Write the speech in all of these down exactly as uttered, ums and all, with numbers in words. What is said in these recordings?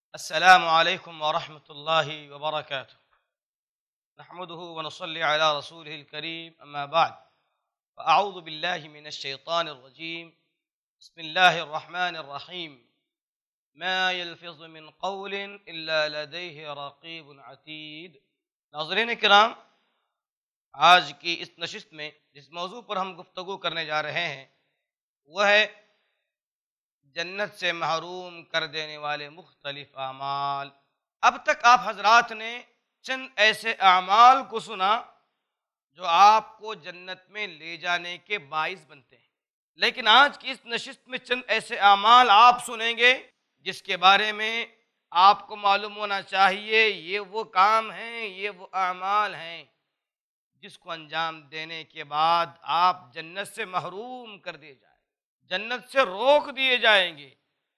السلام عليكم ورحمة الله وبركاته. نحمده ونصلي على رسوله الكريم، أما بعد، فأعوذ بالله من الشيطان الرجيم. بسم الله الرحمن الرحيم. ما يلفظ من قول إلا لديه رقيب عتيد. ناظرین کرام، آج کی اس نشست میں جس موضوع پر ہم گفتگو کرنے جا رہے ہیں وہ ہے جنت سے محروم کر دینے والے مختلف اعمال۔ اب تک آپ حضرات نے چند ایسے اعمال کو سنا جو آپ کو جنت میں لے جانے کے باعث بنتے ہیں، لیکن آج کی اس نشست میں چند ایسے اعمال آپ سنیں گے جس کے بارے میں آپ کو معلوم ہونا چاہیے یہ وہ کام ہیں، یہ وہ اعمال ہیں جس کو انجام دینے کے بعد آپ جنت سے محروم کر دیے جائیں، جنت سے روک دیے جائیں گے۔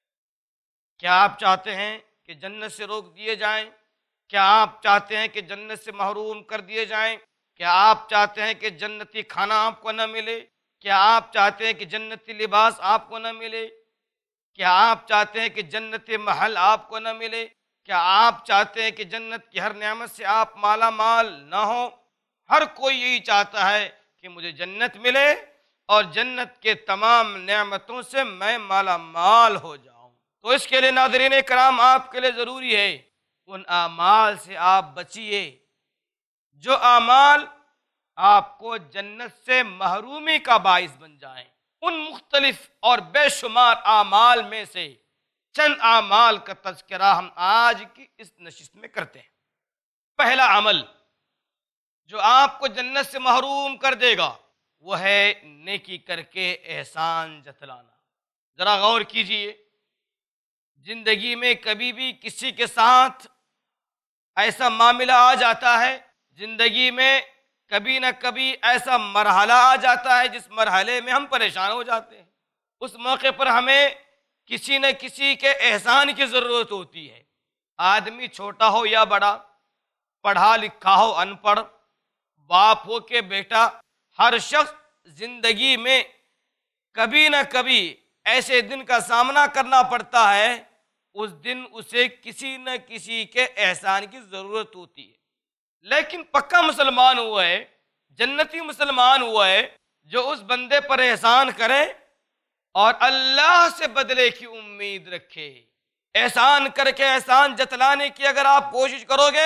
کیا آپ چاہتے ہیں کہ جنت سے روک دیے جائیں؟ کیا آپ چاہتے ہیں کہ جنت سے محروم کر دیے جائیں؟ کیا آپ چاہتے ہیں کہ جنتی کھانا آپ کو نہ ملے؟ کیا آپ چاہتے ہیں کہ جنتی لباس آپ کو نہ ملے؟ کیا آپ چاہتے ہیں کہ جنتی محل آپ کو نہ ملے؟ کیا آپ چاہتے ہیں کہ جنت کی ہر نعمت سے آپ مالا مال نہ ہو؟ ہر کوئی یہی چاہتا ہے کہ مجھے جنت ملے اور جنت کے تمام نعمتوں سے میں مالا مال ہو جاؤں۔ تو اس کے لیے ناظرین کرام، آپ کے لیے ضروری ہے ان اعمال سے آپ بچیے جو اعمال آپ کو جنت سے محرومی کا باعث بن جائیں۔ ان مختلف اور بے شمار اعمال میں سے چند اعمال کا تذکرہ ہم آج کی اس نشست میں کرتے ہیں۔ پہلا عمل جو آپ کو جنت سے محروم کر دے گا وہ ہے نیکی کر کے احسان جتلانا۔ ذرا غور کیجئے، زندگی میں کبھی بھی کسی کے ساتھ ایسا معاملہ آ جاتا ہے، زندگی میں کبھی نہ کبھی ایسا مرحلہ آ جاتا ہے جس مرحلے میں ہم پریشان ہو جاتے ہیں۔ اس موقع پر ہمیں کسی نہ کسی کے احسان کی ضرورت ہوتی ہے۔ آدمی چھوٹا ہو یا بڑا، پڑھا لکھا ہو ان پڑھ، باپ ہو کہ بیٹا، ہر شخص زندگی میں کبھی نہ کبھی ایسے دن کا سامنا کرنا پڑتا ہے، اس دن اسے کسی نہ کسی کے احسان کی ضرورت ہوتی ہے۔ لیکن پکا مسلمان ہوا ہے، جنتی مسلمان ہوا ہے جو اس بندے پر احسان کرے اور اللہ سے بدلے کی امید رکھے۔ احسان کر کے احسان جتلانے کی اگر آپ کوشش کرو گے،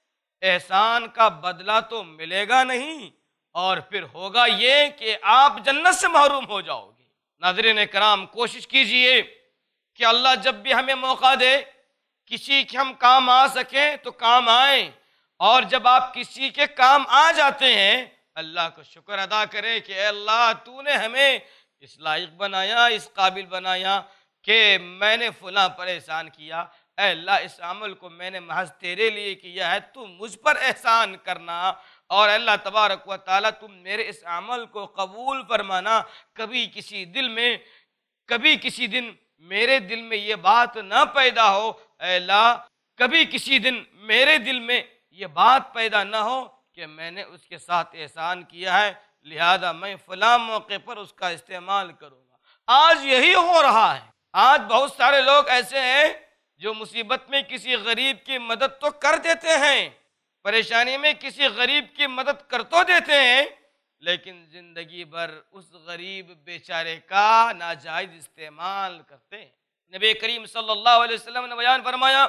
احسان کا بدلہ تو ملے گا نہیں، اور پھر ہوگا یہ کہ آپ جنت سے محروم ہو جاؤ گے۔ ناظرین کرام، کوشش کیجئے کہ اللہ جب بھی ہمیں موقع دے کسی کے ہم کام آ سکیں تو کام آئیں، اور جب آپ کسی کے کام آ جاتے ہیں اللہ کو شکر ادا کریں کہ اے اللہ تو نے ہمیں اس لائق بنایا، اس قابل بنایا کہ میں نے فلاں پر احسان کیا۔ اے اللہ اس عمل کو میں نے محض تیرے لیے کیا ہے، تو مجھ پر احسان کرنا، اور اللہ تبارک و تعالیٰ تم میرے اس عمل کو قبول فرمانا۔ کبھی کسی دل میں کبھی کسی دن میرے دل میں یہ بات نہ پیدا ہو، اے اللہ کبھی کسی دن میرے دل میں یہ بات پیدا نہ ہو کہ میں نے اس کے ساتھ احسان کیا ہے، لہذا میں فلاں موقع پر اس کا استعمال کروں گا۔ آج یہی ہو رہا ہے۔ آج بہت سارے لوگ ایسے ہیں جو مصیبت میں کسی غریب کی مدد تو کر دیتے ہیں، پریشانی میں کسی غریب کی مدد کر تو دیتے ہیں، لیکن زندگی بھر اس غریب بیچارے کا ناجائز استعمال کرتے ہیں۔ نبی کریم صلی اللہ علیہ وسلم نے بیان فرمایا،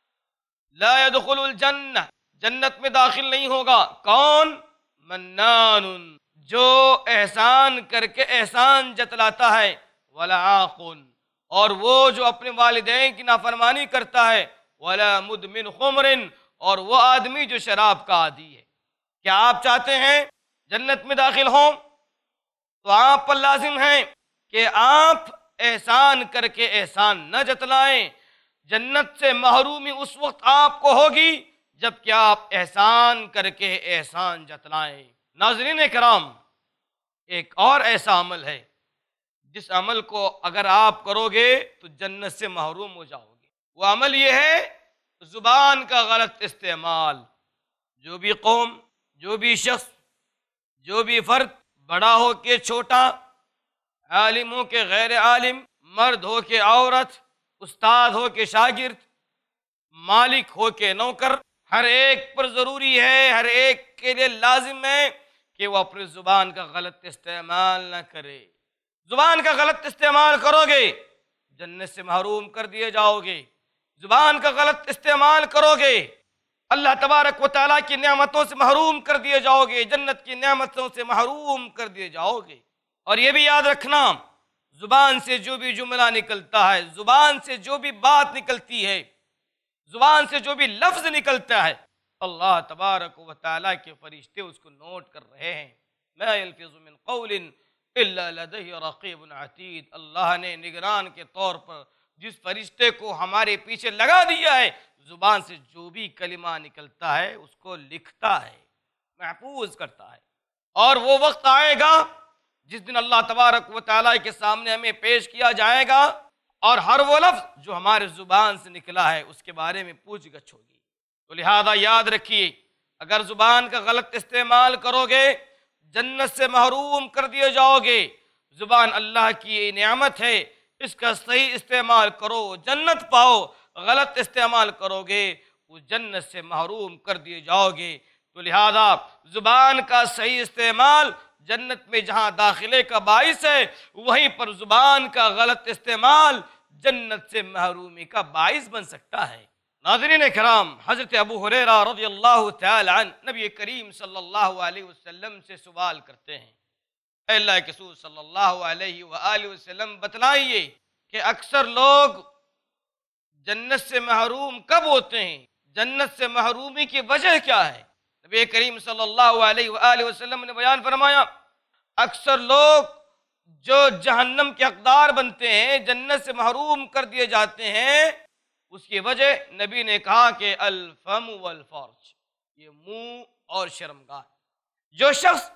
لا يدخل الجنہ، جنت میں داخل نہیں ہوگا کون؟ منان، جو احسان کر کے احسان جتلاتا ہے، ولا عاق، اور وہ جو اپنے والدین کی نافرمانی کرتا ہے، ولا مدمن خمر، اور وہ آدمی جو شراب کا عادی ہے۔ کیا آپ چاہتے ہیں جنت میں داخل ہوں؟ تو آپ پر لازم ہے کہ آپ احسان کر کے احسان نہ جتلائیں۔ جنت سے محرومی اس وقت آپ کو ہوگی جب کہ آپ احسان کر کے احسان جتلائیں۔ ناظرین کرام، ایک اور ایسا عمل ہے جس عمل کو اگر آپ کرو گے تو جنت سے محروم ہو جاؤ گے۔ وہ عمل یہ ہے زبان کا غلط استعمال۔ جو بھی قوم، جو بھی شخص، جو بھی فرد، بڑا ہو کہ چھوٹا، عالم ہو کہ غیر عالم، مرد ہو کہ عورت، استاد ہو کہ شاگرد، مالک ہو کے نوکر، ہر ایک پر ضروری ہے، ہر ایک کے لیے لازم ہے کہ وہ اپنی زبان کا غلط استعمال نہ کرے۔ زبان کا غلط استعمال کرو گے جنت سے محروم کر دیے جاؤ گے۔ زبان کا غلط استعمال کرو گے اللہ تبارک و تعالیٰ کی نعمتوں سے محروم کر دیے جاؤ گے، جنت کی نعمتوں سے محروم کر دیے جاؤ گے۔ اور یہ بھی یاد رکھنا، زبان سے جو بھی جملہ نکلتا ہے، زبان سے جو بھی بات نکلتی ہے، زبان سے جو بھی لفظ نکلتا ہے، اللہ تبارک و تعالیٰ کے فرشتے اس کو نوٹ کر رہے ہیں۔ ما یلفظ من قول الا لدیہ رقیب عتید۔ اللہ نے نگران کے طور پر جس فرشتے کو ہمارے پیچھے لگا دیا ہے، زبان سے جو بھی کلمہ نکلتا ہے اس کو لکھتا ہے، محفوظ کرتا ہے۔ اور وہ وقت آئے گا جس دن اللہ تبارک و تعالیٰ کے سامنے ہمیں پیش کیا جائے گا، اور ہر وہ لفظ جو ہمارے زبان سے نکلا ہے اس کے بارے میں پوچھ گچھ ہوگی۔ تو لہذا یاد رکھیے، اگر زبان کا غلط استعمال کرو گے جنت سے محروم کر دیے جاؤ گے۔ زبان اللہ کی نعمت ہے، اس کا صحیح استعمال کرو جنت پاؤ، غلط استعمال کرو گے وہ جنت سے محروم کر دیے جاؤ گے۔ تو لہذا زبان کا صحیح استعمال جنت میں جہاں داخلے کا باعث ہے، وہیں پر زبان کا غلط استعمال جنت سے محرومی کا باعث بن سکتا ہے۔ ناظرین کرام، حضرت ابو ہریرہ رضی اللہ تعالی عنہ نبی کریم صلی اللہ علیہ وسلم سے سوال کرتے ہیں، اے اللہ کے رسول صلی اللہ علیہ وآلہ وسلم بتلائیے کہ اکثر لوگ جنت سے محروم کب ہوتے ہیں؟ جنت سے محرومی کی وجہ کیا ہے؟ نبی کریم صلی اللہ علیہ وآلہ وسلم نے بیان فرمایا، اکثر لوگ جو جہنم کے حقدار بنتے ہیں، جنت سے محروم کر دیے جاتے ہیں، اس کی وجہ نبی نے کہا کہ الفم والفرج، یہ منہ اور شرمگاہ۔ جو شخص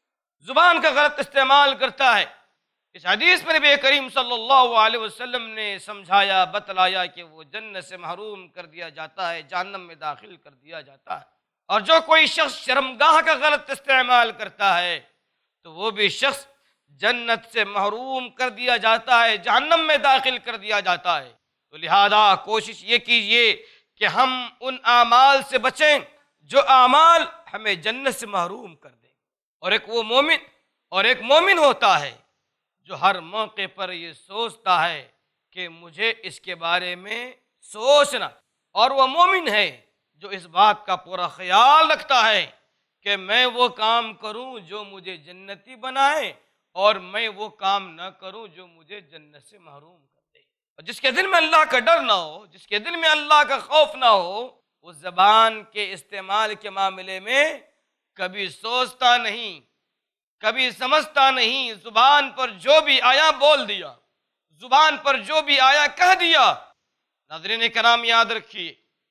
زبان کا غلط استعمال کرتا ہے، اس حدیث میں نبی کریم صلی اللہ علیہ وسلم نے سمجھایا، بتلایا کہ وہ جنت سے محروم کر دیا جاتا ہے، جہنم میں داخل کر دیا جاتا ہے۔ اور جو کوئی شخص شرمگاہ کا غلط استعمال کرتا ہے تو وہ بھی شخص جنت سے محروم کر دیا جاتا ہے، جہنم میں داخل کر دیا جاتا ہے۔ تو لہذا کوشش یہ کیجئے کہ ہم ان اعمال سے بچیں جو اعمال ہمیں جنت سے محروم کر دیں۔ اور ایک وہ مومن اور ایک مومن ہوتا ہے جو ہر موقع پر یہ سوچتا ہے کہ مجھے اس کے بارے میں سوچنا، اور وہ مومن ہے جو اس بات کا پورا خیال رکھتا ہے کہ میں وہ کام کروں جو مجھے جنتی بنائے، اور میں وہ کام نہ کروں جو مجھے جنت سے محروم کر دے۔ اور جس کے دل میں اللہ کا ڈر نہ ہو، جس کے دل میں اللہ کا خوف نہ ہو، وہ زبان کے استعمال کے معاملے میں کبھی سوچتا نہیں، کبھی سمجھتا نہیں، زبان پر جو بھی آیا بول دیا، زبان پر جو بھی آیا کہہ دیا۔ ناظرین کرام یاد رکھیے،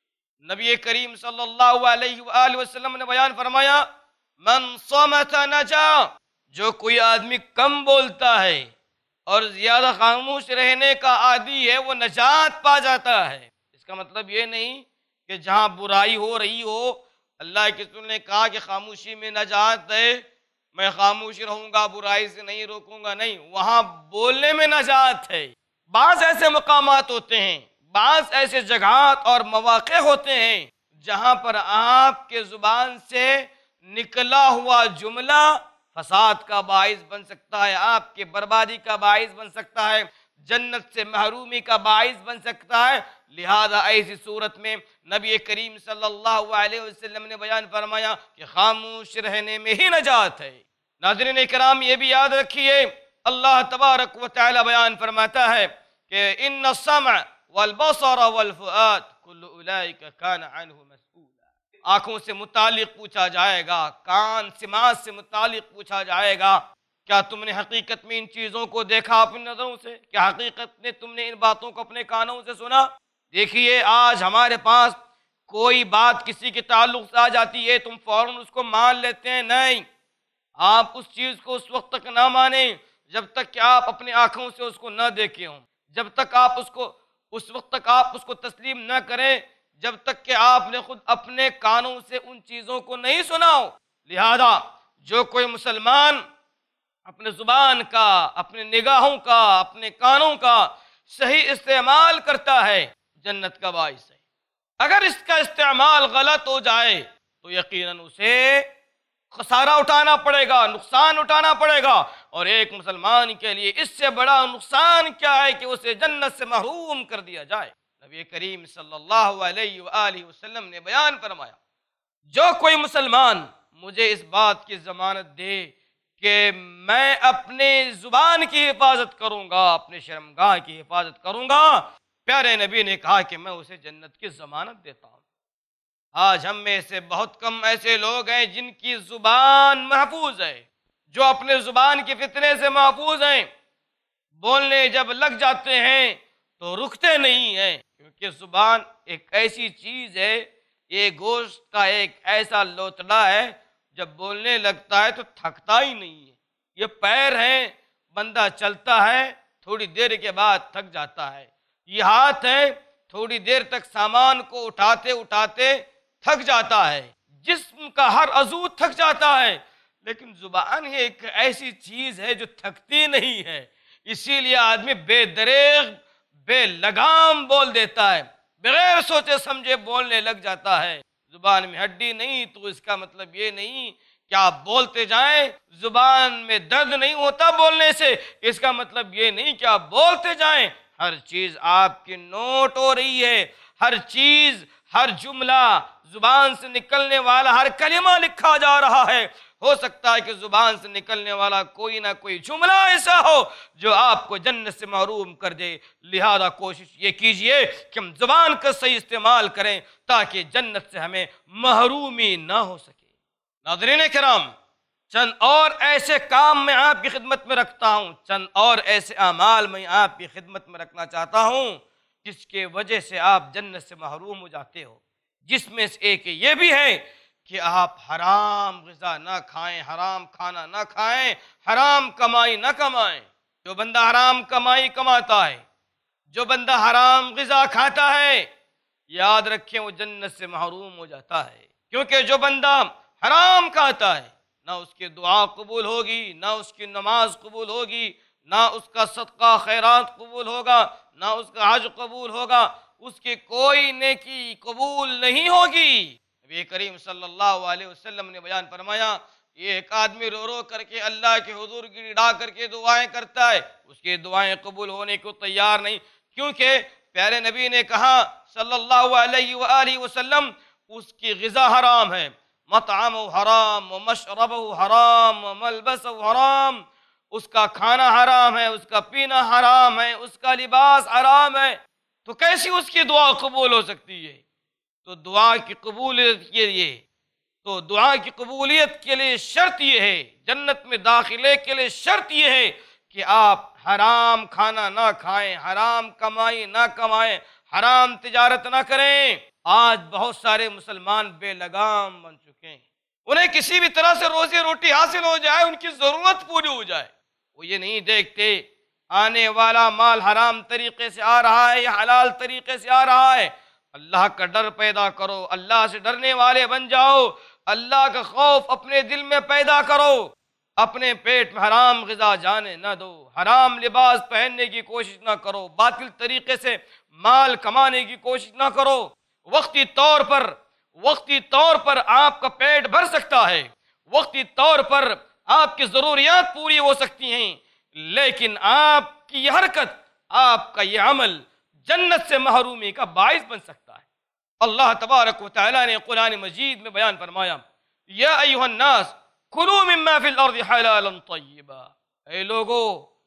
نبی کریم صلی اللہ علیہ وآلہ وسلم نے بیان فرمایا، من صمت نجا، جو کوئی آدمی کم بولتا ہے اور زیادہ خاموش رہنے کا عادی ہے وہ نجات پا جاتا ہے۔ اس کا مطلب یہ نہیں کہ جہاں برائی ہو رہی ہو، اللہ کے رسول نے کہا کہ خاموشی میں نجات ہے، میں خاموش رہوں گا، برائی سے نہیں روکوں گا، نہیں، وہاں بولنے میں نجات ہے۔ بعض ایسے مقامات ہوتے ہیں، بعض ایسے جگہات اور مواقع ہوتے ہیں جہاں پر آپ کے زبان سے نکلا ہوا جملہ فساد کا باعث بن سکتا ہے، آپ کے بربادی کا باعث بن سکتا ہے، جنت سے محرومی کا باعث بن سکتا ہے۔ لہذا ایسی صورت میں نبی کریم صلی اللہ علیہ وسلم نے بیان فرمایا کہ خاموش رہنے میں ہی نجات ہے۔ ناظرین کرام یہ بھی یاد رکھیے، اللہ تبارک و تعالی بیان فرماتا ہے کہ ان السمع والبصر والفؤاد کل اولئک کان عنہ مسئولا۔ آنکھوں سے متعلق پوچھا جائے گا، کان سماعت سے متعلق پوچھا جائے گا، کیا تم نے حقیقت میں ان چیزوں کو دیکھا اپنی نظروں سے؟ کیا حقیقت میں تم نے ان باتوں کو اپنے کانوں سے سنا؟ دیکھیے آج ہمارے پاس کوئی بات کسی کے تعلق سے آ جاتی ہے، تم فوراً اس کو مان لیتے ہیں، نہیں، آپ اس چیز کو اس وقت تک نہ مانیں جب تک کہ آپ اپنی آنکھوں سے اس کو نہ دیکھے ہوں، جب تک آپ اس کو اس وقت تک آپ اس کو تسلیم نہ کریں جب تک کہ آپ نے خود اپنے کانوں سے ان چیزوں کو نہیں سنا ہو۔ لہذا جو کوئی مسلمان اپنے زبان کا، اپنے نگاہوں کا، اپنے کانوں کا صحیح استعمال کرتا ہے، جنت کا باعث ہے۔ اگر اس کا استعمال غلط ہو جائے تو یقیناً اسے خسارہ اٹھانا پڑے گا، نقصان اٹھانا پڑے گا، اور ایک مسلمان کے لیے اس سے بڑا نقصان کیا ہے کہ اسے جنت سے محروم کر دیا جائے۔ نبی کریم صلی اللہ علیہ وآلہ وسلم نے بیان فرمایا، جو کوئی مسلمان مجھے اس بات کی ضمانت دے کہ میں اپنے زبان کی حفاظت کروں گا، اپنے شرمگاہ کی حفاظت کروں گا، پیارے نبی نے کہا کہ میں اسے جنت کی ضمانت دیتا ہوں۔ آج ہم میں سے بہت کم ایسے لوگ ہیں جن کی زبان محفوظ ہے، جو اپنے زبان کے فتنے سے محفوظ ہیں، بولنے جب لگ جاتے ہیں تو رکتے نہیں ہیں، کیونکہ زبان ایک ایسی چیز ہے، یہ گوشت کا ایک ایسا لوتڑا ہے، جب بولنے لگتا ہے تو تھکتا ہی نہیں ہے۔ یہ پیر ہیں، بندہ چلتا ہے تھوڑی دیر کے بعد تھک جاتا ہے، یہ ہاتھ ہے تھوڑی دیر تک سامان کو اٹھاتے اٹھاتے تھک جاتا ہے، جسم کا ہر عضو تھک جاتا ہے، لیکن زبان ہی ایک ایسی چیز ہے جو تھکتی نہیں ہے۔ اسی لیے آدمی بے دریغ بے لگام بول دیتا ہے، بغیر سوچے سمجھے بولنے لگ جاتا ہے۔ زبان میں ہڈی نہیں تو اس کا مطلب یہ نہیں کہ آپ بولتے جائیں، زبان میں درد نہیں ہوتا بولنے سے اس کا مطلب یہ نہیں کہ آپ بولتے جائیں۔ ہر چیز آپ کی نوٹ ہو رہی ہے، ہر چیز، ہر جملہ، زبان سے نکلنے والا ہر کلمہ لکھا جا رہا ہے۔ ہو سکتا ہے کہ زبان سے نکلنے والا کوئی نہ کوئی جملہ ایسا ہو جو آپ کو جنت سے محروم کر دے، لہذا کوشش یہ کیجئے کہ ہم زبان کا صحیح استعمال کریں تاکہ جنت سے ہمیں محرومی نہ ہو سکے۔ ناظرین کرام، چند اور ایسے کام میں آپ کی خدمت میں رکھتا ہوں، چند اور ایسے اعمال میں آپ کی خدمت میں رکھنا چاہتا ہوں جس کے وجہ سے آپ جنت سے محروم ہو جاتے ہو، جس میں سے ایک یہ بھی ہے کہ آپ حرام غذا نہ کھائیں، حرام کھانا نہ کھائیں، حرام کمائی نہ کمائیں۔ جو بندہ حرام کمائی کماتا ہے، جو بندہ حرام غذا کھاتا ہے، یاد رکھیں وہ جنت سے محروم ہو جاتا ہے، کیونکہ جو بندہ حرام کھاتا ہے نہ اس کی دعا قبول ہوگی، نہ اس کی نماز قبول ہوگی، نہ اس کا صدقہ خیرات قبول ہوگا، نہ اس کا حج قبول ہوگا، اس کی کوئی نیکی قبول نہیں ہوگی۔ نبی کریم صلی اللہ علیہ وسلم نے بیان فرمایا، یہ ایک آدمی رو رو کر کے اللہ کے حضور گڑا کر کے دعائیں کرتا ہے، اس کی دعائیں قبول ہونے کو تیار نہیں، کیونکہ پیارے نبی نے کہا صلی اللہ علیہ وآلہ وسلم اس کی غذا حرام ہے، مطعم حرام ومشرب حرام وملبس حرام، اس کا کھانا حرام ہے، اس کا پینا حرام ہے، اس کا لباس حرام ہے، تو کیسی اس کی دعا قبول ہو سکتی ہے؟ تو دعا کی قبولیت کے لیے تو دعا کی قبولیت کے لیے شرط یہ ہے، جنت میں داخلے کے لیے شرط یہ ہے کہ آپ حرام کھانا نہ کھائیں، حرام کمائی نہ کمائیں، حرام تجارت نہ کریں۔ آج بہت سارے مسلمان بے لگام بن چکے ہیں، انہیں کسی بھی طرح سے روزی روٹی حاصل ہو جائے، ان کی ضرورت پوری ہو جائے، وہ یہ نہیں دیکھتے آنے والا مال حرام طریقے سے آ رہا ہے یا حلال طریقے سے آ رہا ہے۔ اللہ کا ڈر پیدا کرو، اللہ سے ڈرنے والے بن جاؤ، اللہ کا خوف اپنے دل میں پیدا کرو، اپنے پیٹ میں حرام غذا جانے نہ دو، حرام لباس پہننے کی کوشش نہ کرو، باطل طریقے سے مال کمانے کی کوشش نہ کرو۔ وقتی طور پر وقتی طور پر آپ کا پیٹ بھر سکتا ہے، وقتی طور پر آپ کی ضروریات پوری ہو سکتی ہیں، لیکن آپ کی یہ حرکت، آپ کا یہ عمل جنت سے محرومی کا باعث بن سکتا ہے۔ اللہ تبارک و تعالیٰ نے قرآن مجید میں بیان فرمایا، یا ایھا الناس کلوا مما فی الارض حلالا طیبا، اے لوگو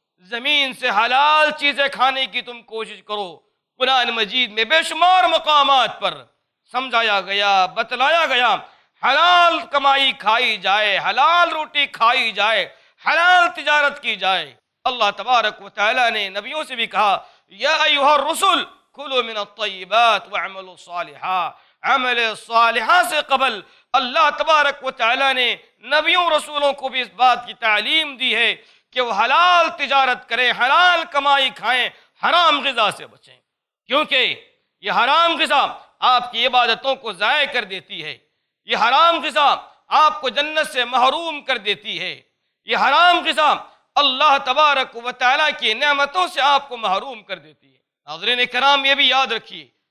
زمین سے حلال چیزیں کھانے کی تم کوشش کرو۔ قرآن مجید میں بے شمار مقامات پر سمجھایا گیا، بتلایا گیا، حلال کمائی کھائی جائے، حلال روٹی کھائی جائے، حلال تجارت کی جائے۔ اللہ تبارک و تعالیٰ نے نبیوں سے بھی کہا، یا ایھا الرسل کلوا من الطیبات واعملوا صالحا، عمل صالحہ سے قبل اللہ تبارک و تعالیٰ نے نبیوں رسولوں کو بھی اس بات کی تعلیم دی ہے کہ وہ حلال تجارت کریں، حلال کمائی کھائیں، حرام غذا سے بچیں، کیونکہ یہ حرام غذا آپ کی عبادتوں کو ضائع کر دیتی ہے، یہ حرام غذا آپ کو جنت سے محروم کر دیتی ہے، یہ حرام غذا اللہ تبارک و تعالیٰ کی نعمتوں سے آپ کو محروم کر دیتی ہے۔ ناظرین کرام، یہ بھی یاد رکھیے،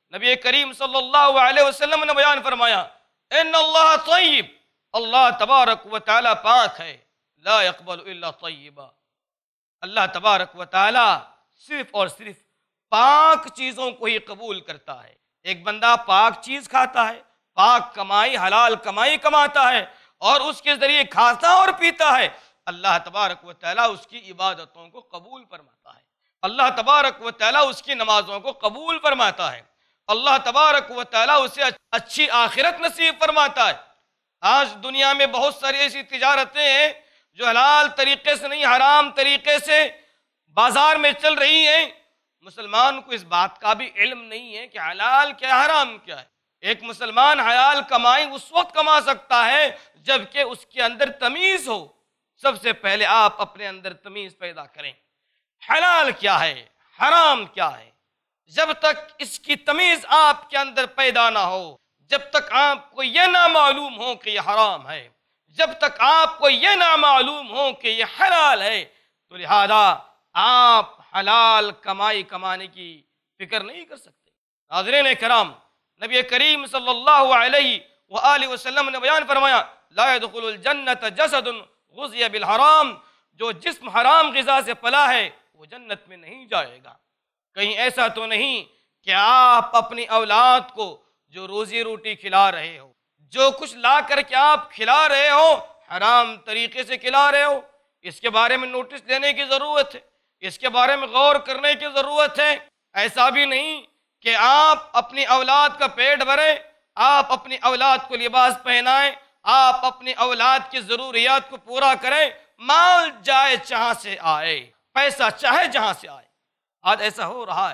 نبی کریم صلی اللہ علیہ وسلم نے بیان فرمایا ان اللہ طیب، اللہ تبارک و تعالی پاک ہے، لا يقبل الا طیبا، اللہ تبارک و تعالی صرف اور صرف پاک چیزوں کو ہی قبول کرتا ہے۔ ایک بندہ پاک چیز کھاتا ہے، پاک کمائی حلال کمائی کماتا ہے اور اس کے ذریعے کھاتا اور پیتا ہے، اللہ تبارک و تعالیٰ اس کی عبادتوں کو قبول فرماتا ہے، اللہ تبارک و تعالیٰ اس کی نمازوں کو قبول فرماتا ہے، اللہ تبارک و تعالیٰ اسے اچھی آخرت نصیب فرماتا ہے۔ آج دنیا میں بہت ساری ایسی تجارتیں ہیں جو حلال طریقے سے نہیں حرام طریقے سے بازار میں چل رہی ہیں، مسلمان کو اس بات کا بھی علم نہیں ہے کہ حلال کیا حرام کیا ہے۔ ایک مسلمان حلال کمائی اس وقت کما سکتا ہے جبکہ اس کے اندر تمیز ہو۔ سب سے پہلے آپ اپنے اندر تمیز پیدا کریں، حلال کیا ہے حرام کیا ہے۔ جب تک اس کی تمیز آپ کے اندر پیدا نہ ہو، جب تک آپ کو یہ نہ معلوم ہو کہ یہ حرام ہے، جب تک آپ کو یہ نہ معلوم ہو کہ یہ حلال ہے، تو لہذا آپ حلال کمائی کمانے کی فکر نہیں کر سکتے۔ حاضرین کرام، نبی کریم صلی اللہ علیہ وآلہ وسلم نے بیان فرمایا لا يدخل الجنت جسد غذی بالحرام، جو جسم حرام غذا سے پلا ہے وہ جنت میں نہیں جائے گا۔ کہیں ایسا تو نہیں کہ آپ اپنی اولاد کو جو روزی روٹی کھلا رہے ہو، جو کچھ لا کر کے آپ کھلا رہے ہو، حرام طریقے سے کھلا رہے ہو؟ اس کے بارے میں نوٹس لینے کی ضرورت ہے، اس کے بارے میں غور کرنے کی ضرورت ہے۔ ایسا بھی نہیں کہ آپ اپنی اولاد کا پیٹ بھریں، آپ اپنی اولاد کو لباس پہنائیں، آپ اپنی اولاد کی ضروریات کو پورا کریں، مال جائے جہاں سے آئے، پیسہ چاہے جہاں سے آئے۔ آج ایسا ہو رہا ہے،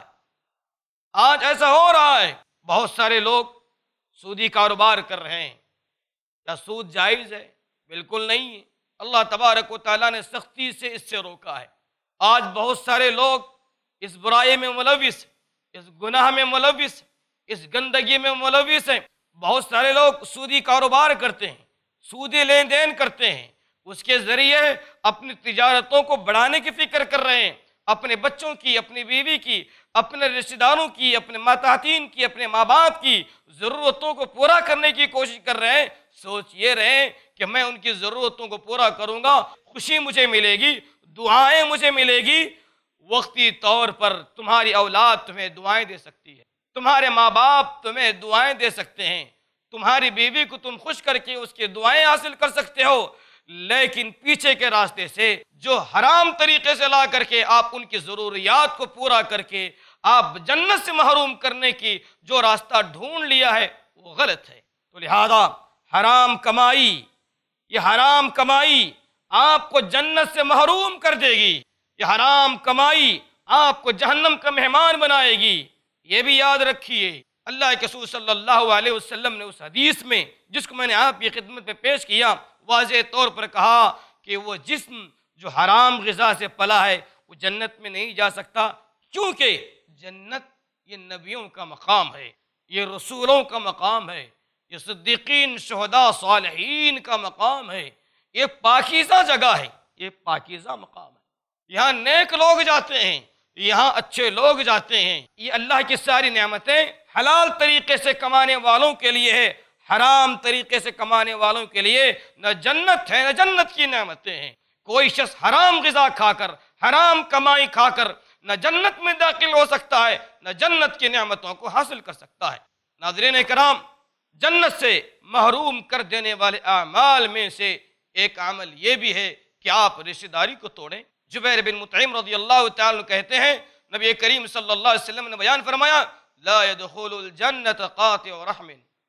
آج ایسا ہو رہا ہے۔ بہت سارے لوگ سودی کاروبار کر رہے ہیں۔ کیا سود جائز ہے؟ بالکل نہیں ہے۔ اللہ تبارک و تعالیٰ نے سختی سے اس سے روکا ہے۔ آج بہت سارے لوگ اس برائی میں ملوث، اس گناہ میں ملوث، اس گندگی میں ملوث ہیں۔ بہت سارے لوگ سودی کاروبار کرتے ہیں، سودی لین دین کرتے ہیں، اس کے ذریعے اپنی تجارتوں کو بڑھانے کی فکر کر رہے ہیں، اپنے بچوں کی، اپنی بیوی کی، اپنے رشتہ داروں کی، اپنے ماتحتین کی، اپنے ماں باپ کی ضرورتوں کو پورا کرنے کی کوشش کر رہے ہیں۔ سوچ یہ رہے کہ میں ان کی ضرورتوں کو پورا کروں گا، خوشی مجھے ملے گی، دعائیں مجھے ملے گی۔ وقتی طور پر تمہاری اولاد تمہیں دعائیں دے سکتی ہے، تمہارے ماں باپ تمہیں دعائیں دے سکتے ہیں، تمہاری بیوی کو تم خوش کر کے اس کی دعائیں حاصل کر سکتے ہو، لیکن پیچھے کے راستے سے جو حرام طریقے سے لا کر کے آپ ان کی ضروریات کو پورا کر کے آپ جنت سے محروم کرنے کی جو راستہ ڈھونڈ لیا ہے وہ غلط ہے۔ تو لہذا حرام کمائی، یہ حرام کمائی آپ کو جنت سے محروم کر دے گی، یہ حرام کمائی آپ کو جہنم کا مہمان بنائے گی۔ یہ بھی یاد رکھیے، اللہ کے رسول صلی اللہ علیہ وسلم نے اس حدیث میں جس کو میں نے آپ کی خدمت میں پیش کیا، واضح طور پر کہا کہ وہ جسم جو حرام غذا سے پلا ہے وہ جنت میں نہیں جا سکتا، کیونکہ جنت یہ نبیوں کا مقام ہے، یہ رسولوں کا مقام ہے، یہ صدیقین شہداء صالحین کا مقام ہے، یہ پاکیزہ جگہ ہے، یہ پاکیزہ مقام ہے۔ یہاں نیک لوگ جاتے ہیں، یہاں اچھے لوگ جاتے ہیں۔ یہ اللہ کی ساری نعمتیں حلال طریقے سے کمانے والوں کے لیے ہے، حرام طریقے سے کمانے والوں کے لیے نہ جنت ہے نہ جنت کی نعمتیں ہیں۔ کوئی شخص حرام غذا کھا کر، حرام کمائی کھا کر نہ جنت میں داخل ہو سکتا ہے نہ جنت کی نعمتوں کو حاصل کر سکتا ہے۔ ناظرین کرام، جنت سے محروم کر دینے والے اعمال میں سے ایک عمل یہ بھی ہے کہ آپ رشتہ داری کو توڑیں۔ جبیر بن مطعم رضی اللہ تعالیٰ کہتے ہیں نبی کریم صلی اللہ علیہ وسلم نے بیان فرمایا لا يدخل الجنت قاطع رحم،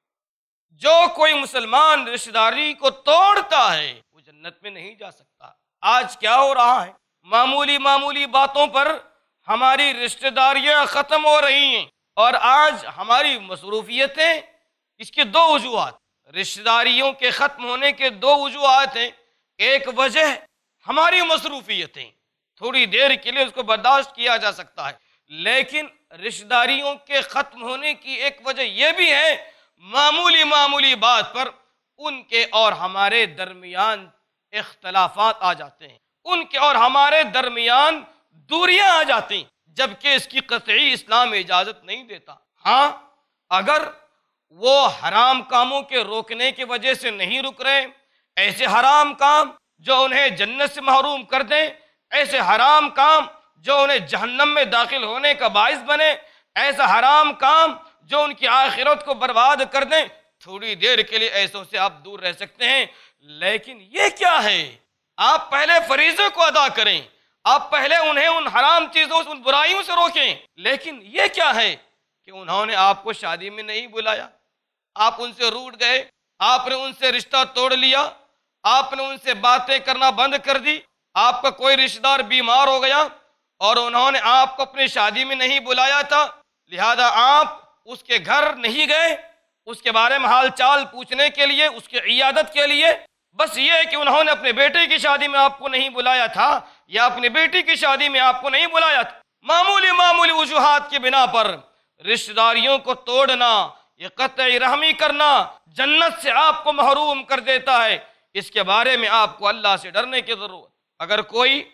جو کوئی مسلمان رشتہ داری کو توڑتا ہے وہ جنت میں نہیں جا سکتا۔ آج کیا ہو رہا ہے؟ معمولی معمولی باتوں پر ہماری رشتہ داریاں ختم ہو رہی ہیں، اور آج ہماری مصروفیتیں، اس کے دو وجوہات، رشتہ داریوں کے ختم ہونے کے دو وجوہات ہیں۔ ایک وجہ ہماری مصروفیتیں، تھوڑی دیر کے لیے اس کو برداشت کیا جا سکتا ہے، لیکن رشتہ داریوں کے ختم ہونے کی ایک وجہ یہ بھی ہے معمولی معمولی بات پر ان کے اور ہمارے درمیان اختلافات آ جاتے ہیں، ان کے اور ہمارے درمیان دوریاں آ جاتی ہیں، جبکہ اس کی قطعی اسلام اجازت نہیں دیتا۔ ہاں، اگر وہ حرام کاموں کے روکنے کی وجہ سے نہیں رک رہے، ایسے حرام کام جو انہیں جنت سے محروم کر دیں، ایسے حرام کام جو انہیں جہنم میں داخل ہونے کا باعث بنے، ایسا حرام کام جو ان کی آخرت کو برباد کر دیں، تھوڑی دیر کے لیے ایسوں سے آپ دور رہ سکتے ہیں۔ لیکن یہ کیا ہے؟ آپ پہلے فریضے کو ادا کریں، آپ پہلے انہیں ان حرام چیزوں سے، ان برائیوں سے روکیں۔ لیکن یہ کیا ہے کہ انہوں نے آپ کو شادی میں نہیں بلایا، آپ ان سے روٹھ گئے، آپ نے ان سے رشتہ توڑ لیا، آپ نے ان سے باتیں کرنا بند کر دی، آپ کا کوئی رشتہ دار بیمار ہو گیا اور انہوں نے آپ کو اپنی شادی میں نہیں بلایا تھا، لہذا آپ اس کے گھر نہیں گئے اس کے بارے میں حال چال پوچھنے کے لیے، اس کی عیادت کے لیے۔ بس یہ ہے کہ انہوں نے اپنے بیٹے کی شادی میں آپ کو نہیں بلایا تھا یا اپنی بیٹی کی شادی میں آپ کو نہیں بلایا تھا، معمولی معمولی وجوہات کی بنا پر رشتہ داریوں کو توڑنا، یہ قطع رحمی کرنا جنت سے آپ کو محروم کر دیتا ہے۔ اس کے بارے میں آپ کو اللہ سے ڈرنے کی ضرورت۔ اگر کوئی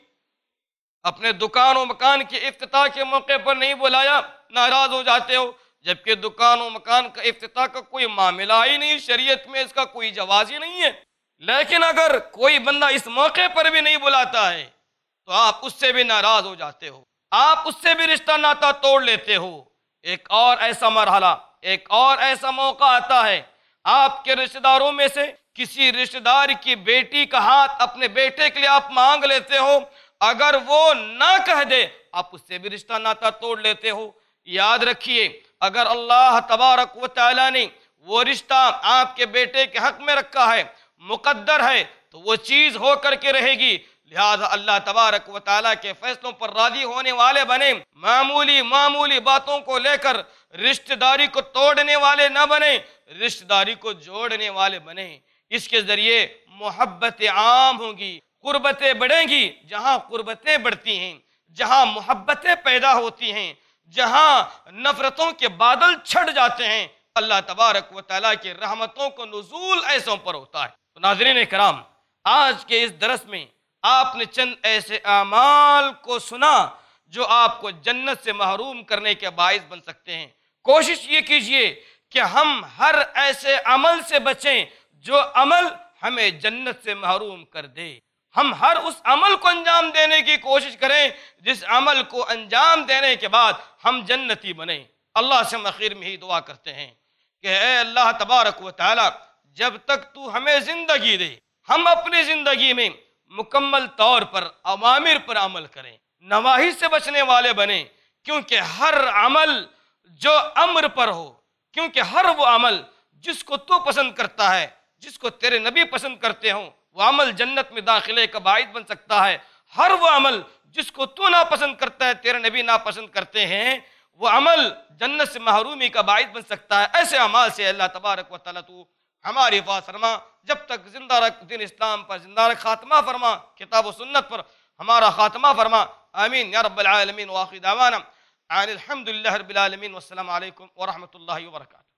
اپنے دکان و مکان کے افتتاح کے موقع پر نہیں بلایا، ناراض ہو جاتے ہو، جبکہ دکان و مکان کا افتتاح کا کوئی معاملہ ہی نہیں، شریعت میں اس کا کوئی جواز ہی نہیں ہے۔ لیکن اگر کوئی بندہ اس موقع پر بھی نہیں بلاتا ہے تو آپ اس سے بھی ناراض ہو جاتے ہو، آپ اس سے بھی رشتہ ناتا توڑ لیتے ہو۔ ایک اور ایسا مرحلہ، ایک اور ایسا موقع آتا ہے، آپ کے رشتہ داروں میں سے کسی رشتہ دار کی بیٹی کا ہاتھ اپنے بیٹے کے لیے آپ مانگ لیتے ہو، اگر وہ نہ کہہ دے آپ اس سے بھی رشتہ ناتا توڑ لیتے ہو۔ یاد رکھیے، اگر اللہ تبارک و تعالیٰ نے وہ رشتہ آپ کے بیٹے کے حق میں رکھا ہے، مقدر ہے، تو وہ چیز ہو کر کے رہے گی۔ لہذا اللہ تبارک و تعالیٰ کے فیصلوں پر راضی ہونے والے بنیں، معمولی معمولی باتوں کو لے کر رشتہ داری کو توڑنے والے نہ بنیں، رشتہ داری کو جوڑنے والے بنیں۔ اس کے ذریعے محبت عام ہوگی، قربتیں بڑھیں گی۔ جہاں قربتیں بڑھتی ہیں، جہاں محبتیں پیدا ہوتی ہیں، جہاں نفرتوں کے بادل چھٹ جاتے ہیں، اللہ تبارک و تعالیٰ کی رحمتوں کو نزول ایسوں پر ہوتا ہے۔ تو ناظرین کرام، آج کے اس درس میں آپ نے چند ایسے اعمال کو سنا جو آپ کو جنت سے محروم کرنے کے باعث بن سکتے ہیں۔ کوشش یہ کیجئے کہ ہم ہر ایسے عمل سے بچیں جو عمل ہمیں جنت سے محروم کر دے۔ ہم ہر اس عمل کو انجام دینے کی کوشش کریں جس عمل کو انجام دینے کے بعد ہم جنتی بنیں۔ اللہ سے ہم آخر میں ہی دعا کرتے ہیں کہ اے اللہ تبارک و تعالی، جب تک تو ہمیں زندگی دے، ہم اپنی زندگی میں مکمل طور پر اوامر پر عمل کریں، نواہی سے بچنے والے بنیں، کیونکہ ہر عمل جو امر پر ہو، کیونکہ ہر وہ عمل جس کو تو پسند کرتا ہے، جس کو تیرے نبی پسند کرتے ہوں، وہ عمل جنت میں داخلے کا باعث بن سکتا ہے۔ ہر وہ عمل جس کو تو ناپسند کرتا ہے، تیرے نبی ناپسند کرتے ہیں، وہ عمل جنت سے محرومی کا باعث بن سکتا ہے۔ ایسے اعمال سے اللہ تبارک و تعالیٰ تو ہماری حفاظت فرما، جب تک زندہ رکھ، دین اسلام پر زندہ رکھ، خاتمہ فرما، کتاب و سنت پر ہمارا خاتمہ فرما، آمین یا رب العالمین۔ وآخر دعوانا ان الحمد للہ رب العالمین، والسلام علیکم ورحمۃ اللہ وبرکاتہ۔